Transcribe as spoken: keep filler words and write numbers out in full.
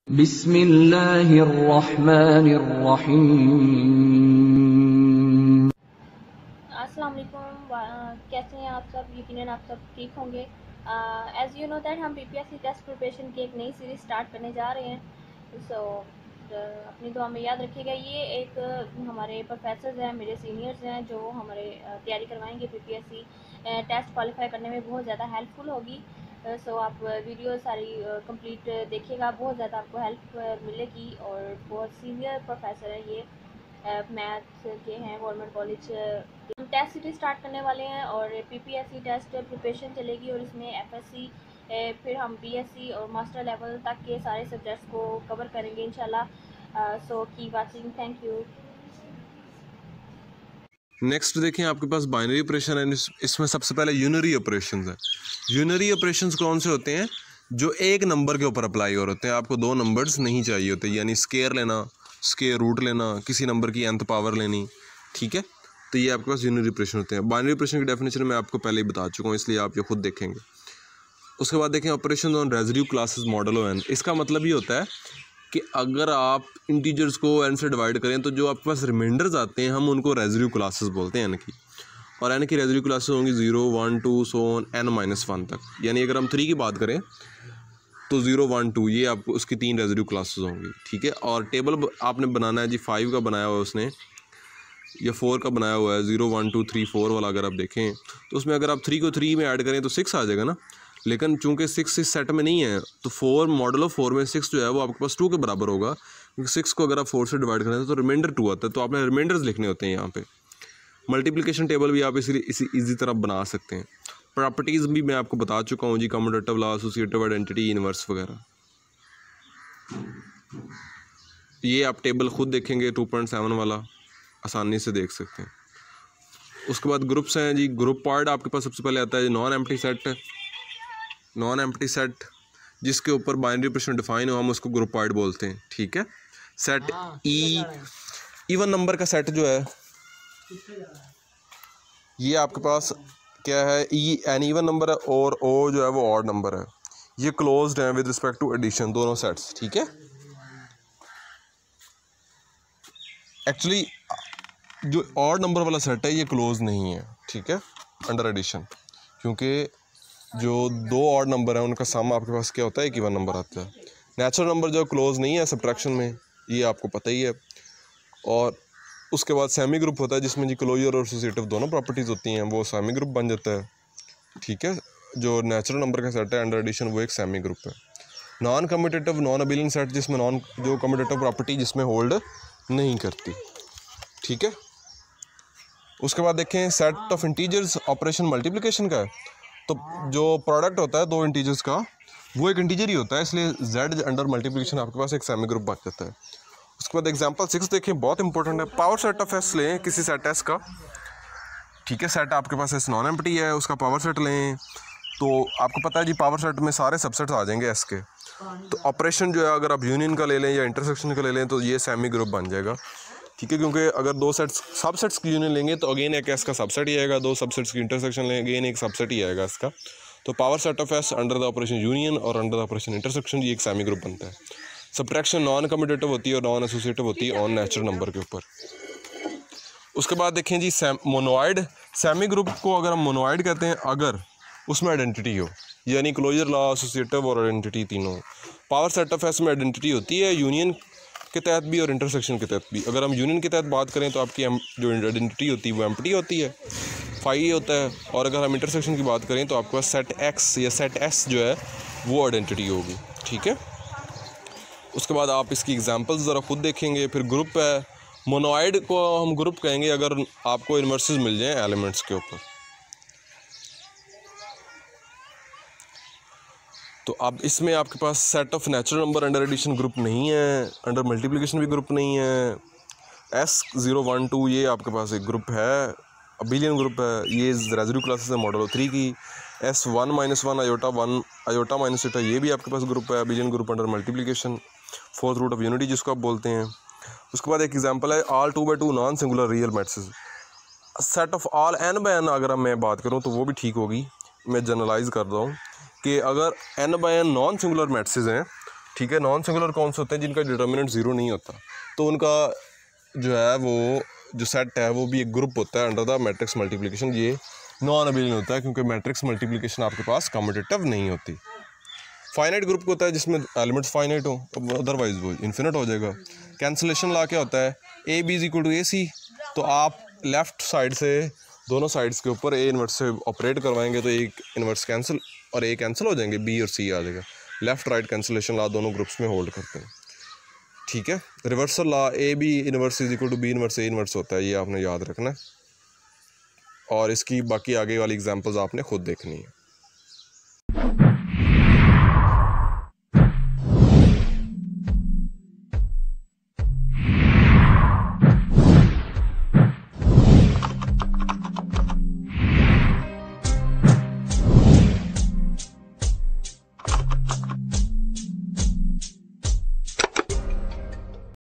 बिस्मिल्लाहिर्रहमानिर्रहीम। अस्सलाम वालेकुम, कैसे हैं आप सब। यकीनन आप सब ठीक होंगे। एज़ यू नो दैट हम बीपीएससी टेस्ट प्रिपरेशन की एक नई सीरीज़ स्टार्ट करने जा रहे हैं। सो so, अपनी दुआ में याद रखिएगा। ये एक हमारे प्रोफेसर्स हैं, मेरे सीनियर्स हैं, जो हमारे तैयारी करवाएंगे बीपीएससी टेस्ट क्वालिफाई करने में बहुत ज़्यादा हेल्पफुल होगी। सो so, आप वीडियो सारी कंप्लीट देखिएगा, बहुत ज़्यादा आपको हेल्प मिलेगी। और बहुत सीनियर प्रोफेसर हैं ये, मैथ्स के हैं, गवर्नमेंट कॉलेज। हम टेस्ट सीरीज स्टार्ट करने वाले हैं और पीपीएससी टेस्ट प्रिपरेशन चलेगी और इसमें एफएससी, फिर हम बीएससी और मास्टर लेवल तक के सारे सब्जेक्ट्स को कवर करेंगे इंशाल्लाह। So keep watching, thank you. Next देखें, आपके पास बाइनरी ऑपरेशन है। इसमें सबसे पहले यूनरी ऑपरेशंस है। यूनरी ऑपरेशंस कौन से होते हैं? जो एक नंबर के ऊपर अप्लाई हो होते हैं। आपको दो नंबर्स नहीं चाहिए होते, यानी स्केयर लेना, स्केयर रूट लेना, किसी नंबर की nth पावर लेनी, ठीक है। तो ये आपके पास यूनरी ऑपरेशन होते हैं। बाइनरी ऑपरेशन की डेफिनेशन मैं आपको पहले ही बता चुका हूँ, इसलिए आप ये खुद देखेंगे। उसके बाद देखें operation on residue classes model of N. इसका मतलब ये होता है कि अगर आप इंटीजर्स को एन से डिवाइड करें तो जो आपके पास रिमाइंडर्स आते हैं हम उनको रेजिड्यू क्लासेस बोलते हैं एन की। और एन की रेजिड्यू क्लासेस होंगी zero one two so on N minus one तक। यानी अगर हम थ्री की बात करें तो ज़ीरो वन टू ये आपको उसकी तीन रेजिड्यू क्लासेस होंगी, ठीक है। और टेबल आपने बनाना है जी, फाइव का बनाया हुआ है उसने, या फोर का बनाया हुआ है, zero one two three four वाला अगर आप देखें तो उसमें अगर आप थ्री को थ्री में ऐड करें तो सिक्स आ जाएगा ना। लेकिन चूंकि सिक्स इस सेट में नहीं है तो फोर मॉडल ऑफ फोर में सिक्स जो है वो आपके पास टू के बराबर होगा, क्योंकि सिक्स को अगर आप फोर से डिवाइड करें तो रिमाइंडर टू आता है। तो आपने रिमाइंडर्स लिखने होते हैं यहाँ पे। मल्टीप्लिकेशन टेबल भी आप इसी इसी ईजी तरह बना सकते हैं। प्रॉपर्टीज़ भी मैं आपको बता चुका हूँ जी, commutative law, associative identity, inverse वगैरह। ये आप टेबल खुद देखेंगे, टू पॉइंट सेवन वाला आसानी से देख सकते हैं। उसके बाद ग्रुप्स हैं जी। ग्रुप पार्ट आपके पास सबसे पहले आता है non empty set. Non empty set जिसके ऊपर बाइनरी ऑपरेशन डिफाइन हो हम उसको ग्रुप पार्ट बोलते हैं, ठीक है। सेट ई इवन नंबर का सेट जो है ये आपके पास क्या है, ई एन इवन नंबर है और ओ जो है वो ऑड नंबर है। ये क्लोज्ड है विद रिस्पेक्ट टू एडिशन, दोनों सेट्स, ठीक है। एक्चुअली जो ऑड नंबर वाला सेट है ये क्लोज नहीं है, ठीक है, अंडर एडिशन, क्योंकि जो दो ऑड नंबर है उनका सम आपके पास क्या होता है, एक इवन नंबर आता है। नेचुरल नंबर जो क्लोज नहीं है सब्ट्रैक्शन में, ये आपको पता ही है। और उसके बाद सेमी ग्रुप होता है जिसमें जी क्लोजर और एसोसिएटिव दोनों प्रॉपर्टीज़ होती हैं, वो सेमी ग्रुप बन जाता है, ठीक है। जो नेचुरल नंबर का सेट है अंडर एडिशन वो एक सेमी ग्रुप है। Non commutative non abelian set जिसमें नॉन जो कम्यूटेटिव प्रॉपर्टी जिसमें होल्ड नहीं करती, ठीक है। उसके बाद देखें set of integers operation multiplication का है। तो जो प्रोडक्ट होता है दो इंटीजर्स का वो एक इंटीजर ही होता है, इसलिए z अंडर मल्टीप्लिकेशन आपके पास एक सेमी ग्रुप बन जाता है। उसके बाद एग्जांपल सिक्स देखें, बहुत इंपॉर्टेंट है। पावर सेट ऑफ एस लें किसी सेट एस का, ठीक है। सेट आपके पास एस नॉन एम्प्टी है, उसका पावर सेट लें तो आपको पता है जी पावर सेट में सारे सबसेट्स आ जाएंगे एस के। तो ऑपरेशन जो है अगर आप यूनियन का ले लें या इंटरसेक्शन का ले लें तो ये सेमी ग्रुप बन जाएगा, ठीक है। क्योंकि अगर दो सेट्स सबसेट्स की यूनियन लेंगे तो अगेन एक एस का सबसेट ही आएगा, दो सबसेट्स की इंटरसेक्शन लेंगे अगेन एक सबसेट ही आएगा इसका। तो power set of S under the operation union और अंडर द ऑपरेशन इंटरसेक्शन ये एक सेमी ग्रुप बनता है। सब्ट्रैक्शन नॉन कम्यूटेटिव होती है और नॉन एसोसिएटिव होती है ऑन नेचुरल नंबर के ऊपर। उसके बाद देखें जी मोनोइड सेमी ग्रुप को अगर हम मोनोइड कहते हैं अगर उसमें आइडेंटिटी हो, यानी क्लोजर लॉ, एसोसिएटिव और आइडेंटिटी तीनों। पावर सेट ऑफ एस में आइडेंटिटी होती है यूनियन के तहत भी और इंटरसेक्शन के तहत भी। अगर हम यूनियन के तहत बात करें तो आपकी जो आइडेंटिटी होती है वो एम्प्टी होती है, फाई होता है। और अगर हम इंटरसेक्शन की बात करें तो आपके पास सेट एक्स या सेट एस जो है वो आइडेंटिटी होगी, ठीक है। उसके बाद आप इसकी एग्जांपल्स ज़रा खुद देखेंगे। फिर ग्रुप है, मोनोइड को हम ग्रुप कहेंगे अगर आपको इन्वर्सेस मिल जाएं एलिमेंट्स के ऊपर। तो अब इसमें आपके पास set of natural number under addition group नहीं है, अंडर मल्टीप्लिकेशन भी ग्रुप नहीं है। एस ज़ीरो वन टू ये आपके पास एक ग्रुप है, अबिलियन ग्रुप है, ये रेजिड्यू क्लासेस है मॉडल ऑफ थ्री की। S one minus one iota one iota minus eta ये भी आपके पास ग्रुप है, abelian group under multiplication, fourth root of unity जिसको आप बोलते हैं। उसके बाद एक एग्जांपल है all two by two non singular real matrices. Set of all N by N अगर मैं बात करूँ तो वो भी ठीक होगी, मैं जनरलाइज कर रहा हूँ कि अगर N by N non singular matrices हैं ठीक है। नॉन सिंगुलर कौन से होते हैं? जिनका डिटर्मिनेंट ज़ीरो नहीं होता, तो उनका जो है वो जो सेट है वो भी एक ग्रुप होता है अंडर द मैट्रिक्स मल्टीप्लिकेशन। ये नॉन अबेलियन होता है क्योंकि मैट्रिक्स मल्टीप्लिकेशन आपके पास कम्यूटेटिव नहीं होती। फाइनाइट ग्रुप होता है जिसमें एलिमेंट्स फाइनाइट हो, अदरवाइज वो इन्फिनिट हो जाएगा। कैंसलेशन ला क्या होता है? A B is equal to A C, तो आप लेफ़्ट साइड से दोनों साइड्स के ऊपर ए इन्वर्स से ऑपरेट करवाएंगे तो एक इन्वर्स कैंसिल और ए कैंसिल हो जाएंगे, बी और सी आ जाएगा। लेफ़्ट राइट कैंसिलेशन ला दोनों ग्रुप्स में होल्ड करते हैं, ठीक है। Reversal law A B inverse is equal to B inverse A inverse होता है, ये आपने याद रखना है। और इसकी बाकी आगे वाली एग्जांपल्स आपने खुद देखनी है।